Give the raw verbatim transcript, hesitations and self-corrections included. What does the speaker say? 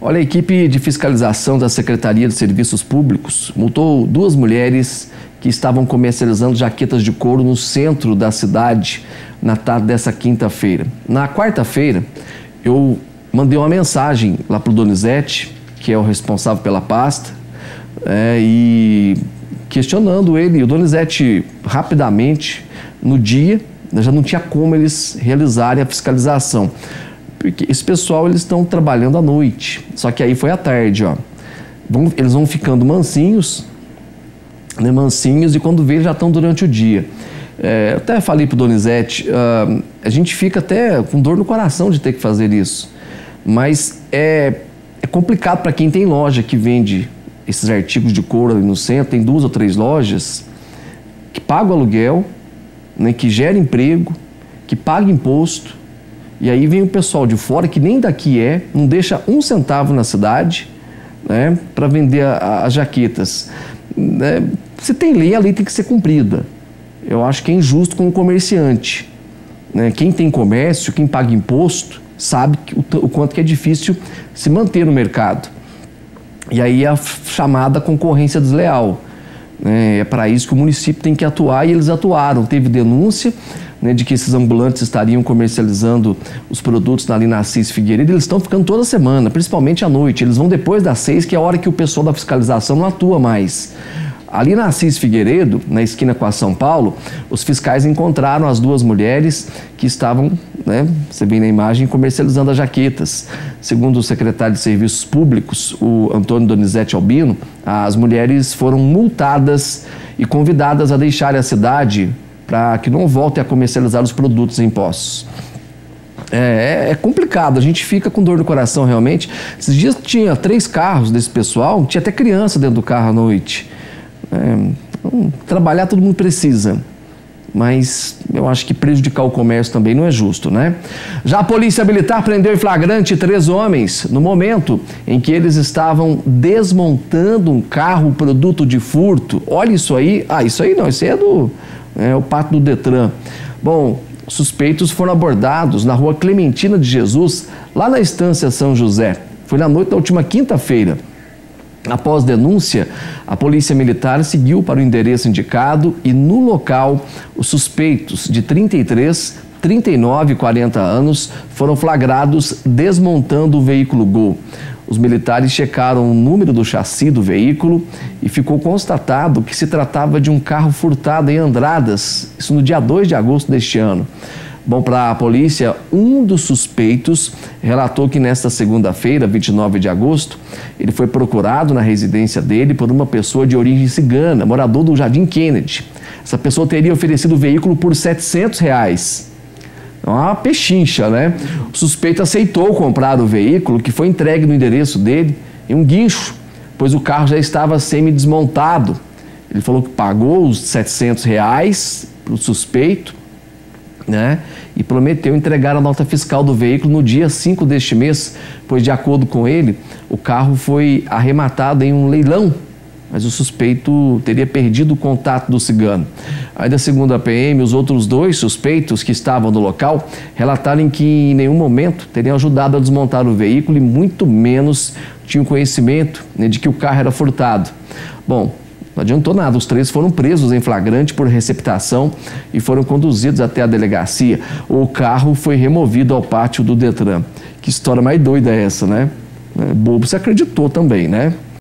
Olha, a equipe de fiscalização da Secretaria de Serviços Públicos multou duas mulheres que estavam comercializando jaquetas de couro no centro da cidade na tarde dessa quinta-feira. Na quarta-feira, eu mandei uma mensagem lá para o Donizete, que é o responsável pela pasta, é, e questionando ele. O Donizete, rapidamente, no dia, já não tinha como eles realizarem a fiscalização. Porque esse pessoal, eles estão trabalhando à noite. Só que aí foi à tarde, ó. Vão, eles vão ficando mansinhos, né, mansinhos, e quando vê, já estão durante o dia. É, eu até falei pro Donizete, uh, a gente fica até com dor no coração de ter que fazer isso. Mas é, é complicado para quem tem loja que vende esses artigos de couro ali no centro, tem duas ou três lojas, que paga o aluguel, né, que gera emprego, que paga imposto. E aí vem o pessoal de fora, que nem daqui é, não deixa um centavo na cidade, né, para vender a, a, as jaquetas. É, se tem lei, a lei tem que ser cumprida. Eu acho que é injusto com o comerciante. Né? Quem tem comércio, quem paga imposto, sabe que, o, o quanto que é difícil se manter no mercado. E aí é a chamada concorrência desleal. Né? É para isso que o município tem que atuar, e eles atuaram. Teve denúncia, né, de que esses ambulantes estariam comercializando os produtos ali na Assis Figueiredo. Eles estão ficando toda semana, principalmente à noite. Eles vão depois das seis, que é a hora que o pessoal da fiscalização não atua mais. Ali na Assis Figueiredo, na esquina com a São Paulo, os fiscais encontraram as duas mulheres que estavam, né, você vê na imagem, comercializando as jaquetas. Segundo o secretário de Serviços Públicos, o Antônio Donizete Albino, as mulheres foram multadas e convidadas a deixarem a cidade para que não voltem a comercializar os produtos em postos. É, é complicado, a gente fica com dor no coração realmente. Esses dias tinha três carros desse pessoal, tinha até criança dentro do carro à noite. É, então, trabalhar todo mundo precisa, mas eu acho que prejudicar o comércio também não é justo, né? Já a Polícia Militar prendeu em flagrante três homens no momento em que eles estavam desmontando um carro produto de furto. Olha isso aí. Ah, isso aí não, isso aí é do é, o pátio do Detran. Bom, suspeitos foram abordados na rua Clementina de Jesus, lá na Estância São José. Foi na noite da última quinta-feira. Após denúncia, a Polícia Militar seguiu para o endereço indicado e, no local, os suspeitos de trinta e três, trinta e nove e quarenta anos foram flagrados desmontando o veículo Gol. Os militares checaram o número do chassi do veículo e ficou constatado que se tratava de um carro furtado em Andradas, isso no dia dois de agosto deste ano. Bom, para a polícia, um dos suspeitos relatou que nesta segunda-feira, vinte e nove de agosto, ele foi procurado na residência dele por uma pessoa de origem cigana, morador do Jardim Kennedy. Essa pessoa teria oferecido o veículo por setecentos reais. Uma pechincha, né? O suspeito aceitou comprar o veículo, que foi entregue no endereço dele, em um guincho, pois o carro já estava semi-desmontado. Ele falou que pagou os setecentos reais para o suspeito, né? E prometeu entregar a nota fiscal do veículo no dia cinco deste mês, pois, de acordo com ele, o carro foi arrematado em um leilão, mas o suspeito teria perdido o contato do cigano. Ainda segundo a P M, os outros dois suspeitos que estavam no local relataram que em nenhum momento teriam ajudado a desmontar o veículo e muito menos tinham conhecimento, né, de que o carro era furtado. Bom, não adiantou nada, os três foram presos em flagrante por receptação e foram conduzidos até a delegacia. O carro foi removido ao pátio do Detran. Que história mais doida é essa, né? Bobo se acreditou também, né?